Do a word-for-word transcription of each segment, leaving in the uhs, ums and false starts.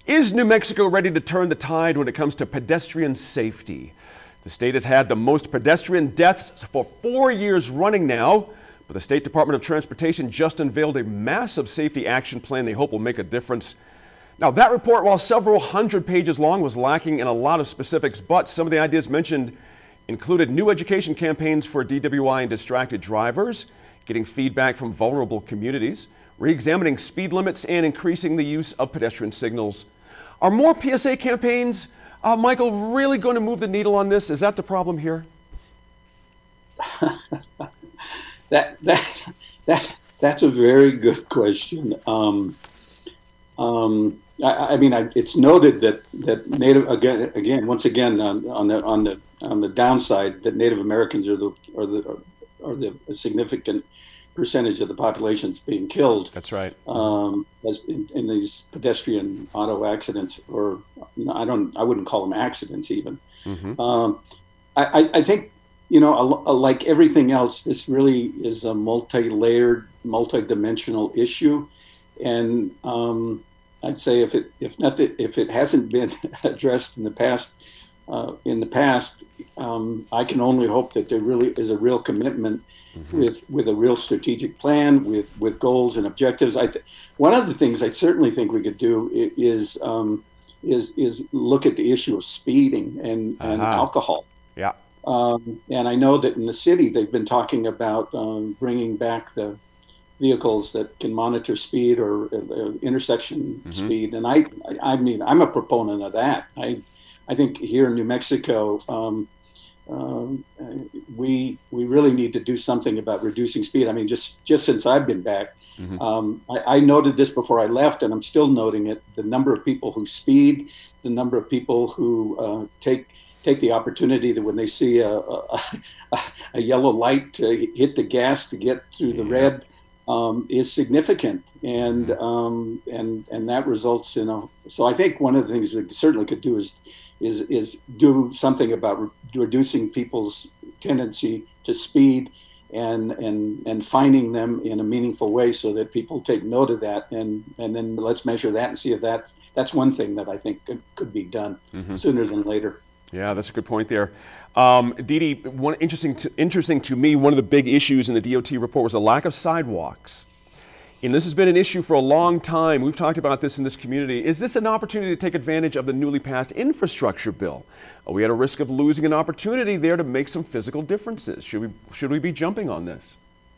Is New Mexico ready to turn the tide when it comes to pedestrian safety? The state has had the most pedestrian deaths for four years running now, but the State Department of Transportation just unveiled a massive safety action plan they hope will make a difference. Now, that report, while several hundred pages long, was lacking in a lot of specifics, but some of the ideas mentioned included new education campaigns for D W I and distracted drivers, getting feedback from vulnerable communities, re-examining speed limits, and increasing the use of pedestrian signals. Are more P S A campaigns, uh, Michael, really going to move the needle on this? Is that the problem here? that that that that's a very good question. Um, um, I, I mean, I, it's noted that that Native again, again, once again, on, on the on the on the downside, that Native Americans are the are the are the a significant percentage of the population that's being killed. That's right. Um, as in, in these pedestrian auto accidents, or I don't, I wouldn't call them accidents even. Mm-hmm. Um, I, I think, you know, a, a, like everything else, this really is a multi-layered, multi-dimensional issue, and um, I'd say if it, if not, if it hasn't been addressed in the past, uh, in the past, um, I can only hope that there really is a real commitment. Mm-hmm. With with a real strategic plan, with with goals and objectives. I th- one of the things I certainly think we could do is um, is is look at the issue of speeding and, uh-huh. and alcohol. Yeah. Um, and I know that in the city they've been talking about um, bringing back the vehicles that can monitor speed or uh, intersection mm-hmm. speed. And I I mean I'm a proponent of that. I I think here in New Mexico. Um, Um, we we really need to do something about reducing speed. I mean, just just since I've been back, mm-hmm. um, I, I noted this before I left, and I'm still noting it. The number of people who speed, the number of people who uh, take take the opportunity that when they see a, a, a yellow light to hit the gas to get through the yeah. red um, is significant, and mm-hmm. um, and and that results in a. So I think one of the things we certainly could do is. Is, is do something about re- reducing people's tendency to speed and, and and finding them in a meaningful way so that people take note of that, and, and then let's measure that and see if that's, that's one thing that I think could, could be done mm-hmm. sooner than later. Yeah, that's a good point there. Um, Dede, one interesting to, interesting to me, one of the big issues in the D O T report was a lack of sidewalks. And this has been an issue for a long time. We've talked about this in this community. Is this an opportunity to take advantage of the newly passed infrastructure bill? Are we at a risk of losing an opportunity there to make some physical differences? Should we, should we be jumping on this?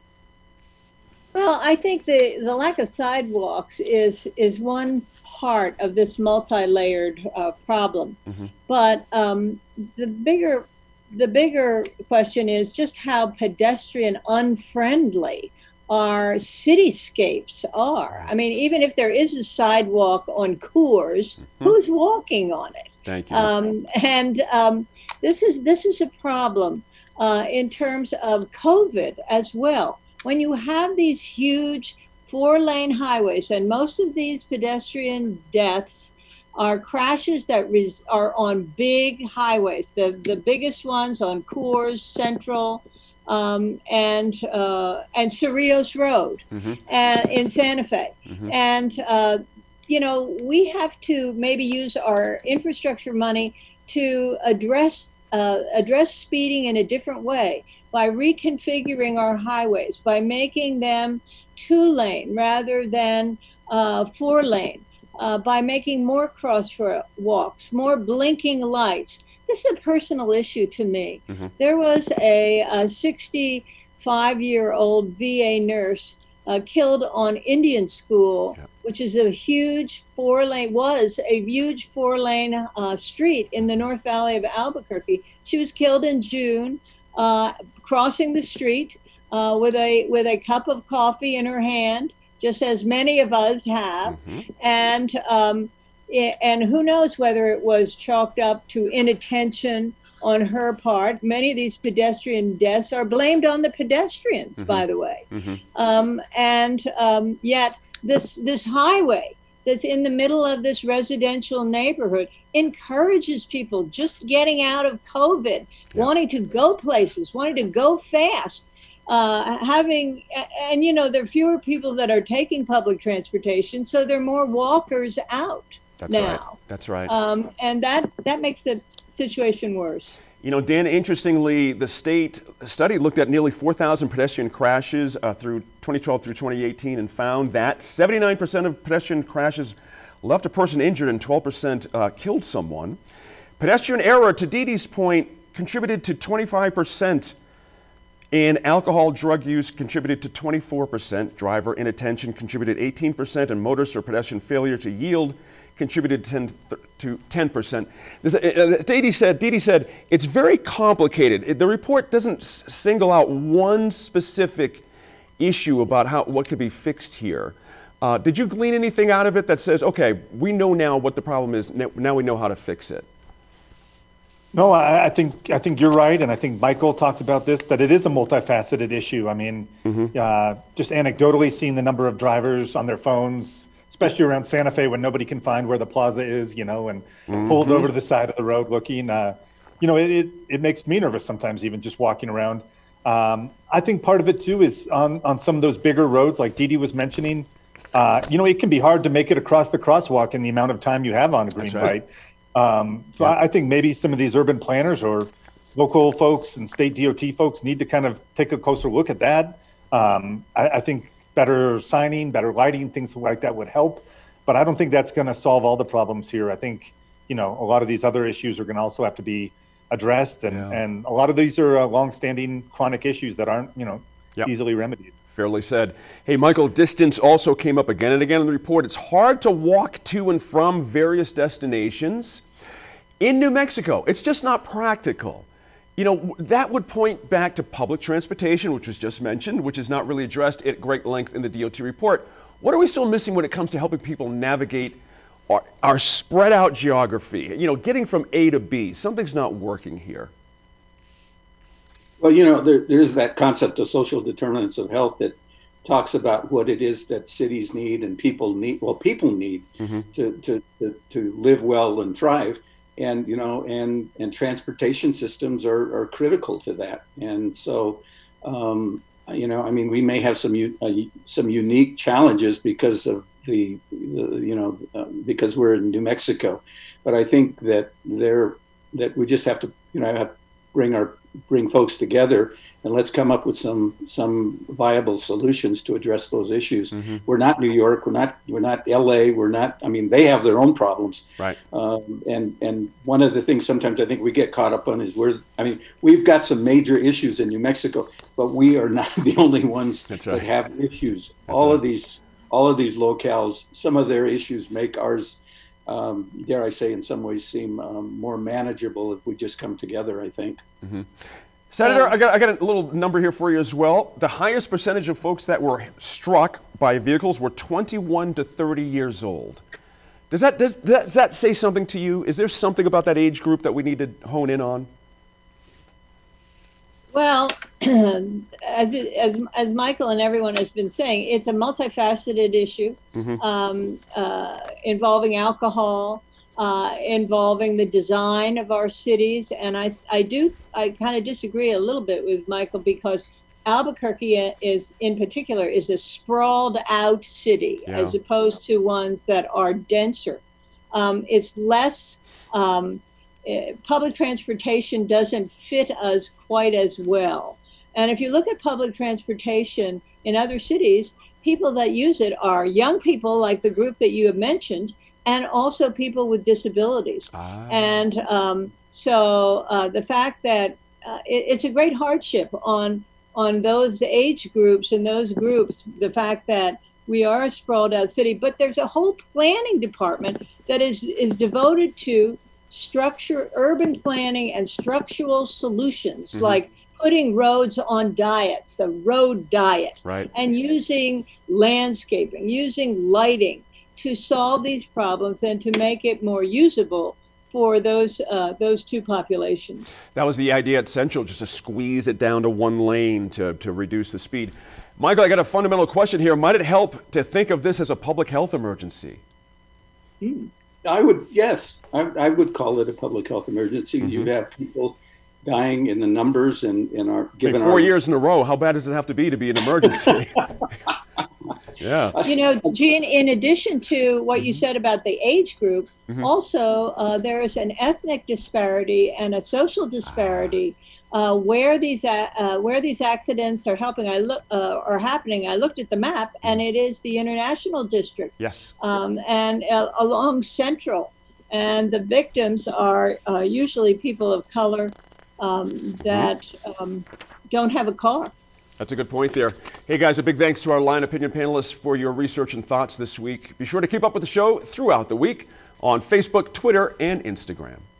Well, I think the, the lack of sidewalks is, is one part of this multi-layered uh, problem. Mm-hmm. But um, the bigger, the bigger question is just how pedestrian unfriendly our cityscapes are. I mean, even if there is a sidewalk on Coors, mm-hmm. who's walking on it? Thank you. Um, and um, this is this is a problem uh, in terms of COVID as well. When you have these huge four-lane highways, and most of these pedestrian deaths are crashes that res- are on big highways. The the biggest ones on Coors, Central. Um, and uh, and Cerrillos Road mm-hmm. and in Santa Fe. Mm-hmm. And, uh, you know, we have to maybe use our infrastructure money to address uh, address speeding in a different way by reconfiguring our highways, by making them two-lane rather than uh, four-lane, uh, by making more crosswalks, more blinking lights. This is a personal issue to me. Mm-hmm. There was a, a sixty-five-year-old V A nurse uh, killed on Indian School, yep. which is a huge four-lane, was a huge four-lane uh, street in the North Valley of Albuquerque. She was killed in June, uh, crossing the street uh, with a with a cup of coffee in her hand, just as many of us have, mm-hmm. and. Um, And who knows whether it was chalked up to inattention on her part. Many of these pedestrian deaths are blamed on the pedestrians, mm-hmm. by the way. Mm-hmm. Um, and um, yet this this highway that's in the middle of this residential neighborhood encourages people just getting out of COVID, yeah. wanting to go places, wanting to go fast. Uh, having, and you know, there are fewer people that are taking public transportation, so there are more walkers out. That's now. right. That's right. Um, and that, that makes the situation worse. You know, Dan, interestingly, the state study looked at nearly four thousand pedestrian crashes uh, through twenty twelve through twenty eighteen and found that seventy-nine percent of pedestrian crashes left a person injured and twelve percent uh, killed someone. Pedestrian error, to Dede's point, contributed to twenty-five percent, and alcohol drug use contributed to twenty-four percent. Driver inattention contributed eighteen percent, and motorist or pedestrian failure to yield contributed ten to ten percent. This, uh, Dede said, Dede said, it's very complicated. It, the report doesn't s single out one specific issue about how what could be fixed here. Uh, did you glean anything out of it that says, okay, we know now what the problem is, now we know how to fix it? No, I, I think I think you're right, and I think Michael talked about this, that it is a multifaceted issue. I mean, mm-hmm. uh, just anecdotally seeing the number of drivers on their phones, especially around Santa Fe when nobody can find where the plaza is, you know, and mm-hmm. pulled over to the side of the road looking, uh, you know, it, it, it makes me nervous sometimes, even just walking around. Um, I think part of it too is on, on some of those bigger roads like Dede was mentioning, uh, you know, it can be hard to make it across the crosswalk in the amount of time you have on a green That's light. right. Um, so yeah. I, I think maybe some of these urban planners or local folks and state D O T folks need to kind of take a closer look at that. Um, I, I think better signing, better lighting, things like that would help. But I don't think that's going to solve all the problems here. I think, you know, a lot of these other issues are going to also have to be addressed. And, yeah. and a lot of these are uh, longstanding chronic issues that aren't, you know, yep. easily remedied. Fairly said. Hey, Michael, distance also came up again and again in the report. It's hard to walk to and from various destinations in New Mexico. It's just not practical. You know, that would point back to public transportation, which was just mentioned, which is not really addressed at great length in the D O T report. What are we still missing when it comes to helping people navigate our, our spread out geography? You know, getting from A to B. Something's not working here. Well, you know, there, there's that concept of social determinants of health that talks about what it is that cities need and people need, well, people need mm-hmm. to, to, to, to live well and thrive. And, you know, and, and transportation systems are, are critical to that. And so, um, you know, I mean, we may have some uh, some unique challenges because of the, the you know, uh, because we're in New Mexico. But I think that there that we just have to, you know, have bring our bring folks together and let's come up with some some viable solutions to address those issues. Mm-hmm. We're not New York. We're not we're not L A. We're not. I mean, they have their own problems. Right. Um, and and one of the things sometimes I think we get caught up on is we're. I mean, we've got some major issues in New Mexico, but we are not the only ones That's right. that have issues. That's all right. of these all of these locales, some of their issues make ours, um, dare I say, in some ways, seem um, more manageable if we just come together. I think. Mm-hmm. Senator, I got, I got a little number here for you as well. The highest percentage of folks that were struck by vehicles were twenty-one to thirty years old. Does that, does, does that say something to you? Is there something about that age group that we need to hone in on? Well, as, it, as, as Michael and everyone has been saying, it's a multifaceted issue mm-hmm. um, uh, involving alcohol, Uh, involving the design of our cities. And I, I do, I kind of disagree a little bit with Michael because Albuquerque is, in particular, is a sprawled out city yeah. as opposed to ones that are denser. Um, it's less, um, uh, public transportation doesn't fit us quite as well. And if you look at public transportation in other cities, people that use it are young people like the group that you have mentioned, and also people with disabilities. Ah. And um, so uh, the fact that uh, it, it's a great hardship on on those age groups and those groups, the fact that we are a sprawled out city, but there's a whole planning department that is, is devoted to structure, urban planning and structural solutions, mm-hmm. like putting roads on diets, the road diet, right. and using landscaping, using lighting, to solve these problems and to make it more usable for those uh, those two populations. That was the idea at Central, just to squeeze it down to one lane to, to reduce the speed. Michael, I got a fundamental question here. Might it help to think of this as a public health emergency? Mm. I would, yes. I, I would call it a public health emergency. Mm-hmm. You have people dying in the numbers and, and our given I mean, four our, years in a row, how bad does it have to be to be an emergency? Yeah. You know, Gene, in addition to what you said about the age group, mm-hmm. also uh, there is an ethnic disparity and a social disparity uh, where these uh, where these accidents are helping. I look uh, are happening. I looked at the map, and it is the International District. Yes. Um, and uh, along Central, and the victims are uh, usually people of color um, that um, don't have a car. That's a good point there. Hey guys, a big thanks to our Line Opinion panelists for your research and thoughts this week. Be sure to keep up with the show throughout the week on Facebook, Twitter, and Instagram.